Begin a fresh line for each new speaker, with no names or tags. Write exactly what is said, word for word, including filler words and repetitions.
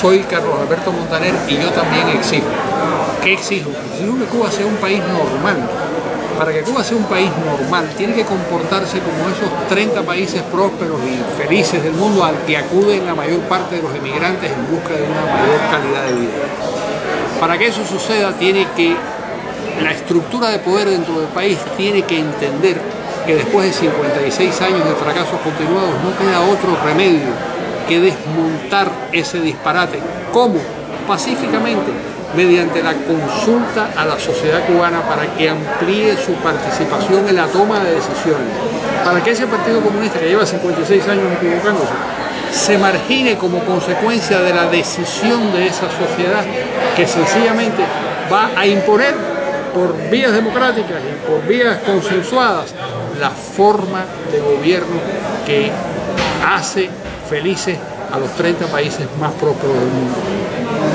soy Carlos Alberto Montaner y yo también exijo. ¿Qué exijo? Exijo que Cuba sea un país normal. Para que Cuba sea un país normal, tiene que comportarse como esos treinta países prósperos y felices del mundo al que acuden la mayor parte de los emigrantes en busca de una mayor calidad de vida. Para que eso suceda, tiene que, la estructura de poder dentro del país tiene que entender que después de cincuenta y seis años de fracasos continuados no queda otro remedio que desmontar ese disparate. ¿Cómo? Pacíficamente, mediante la consulta a la sociedad cubana para que amplíe su participación en la toma de decisiones, para que ese Partido Comunista que lleva cincuenta y seis años equivocándose se margine como consecuencia de la decisión de esa sociedad que sencillamente va a imponer por vías democráticas y por vías consensuadas la forma de gobierno que hace felices a los treinta países más prósperos del mundo.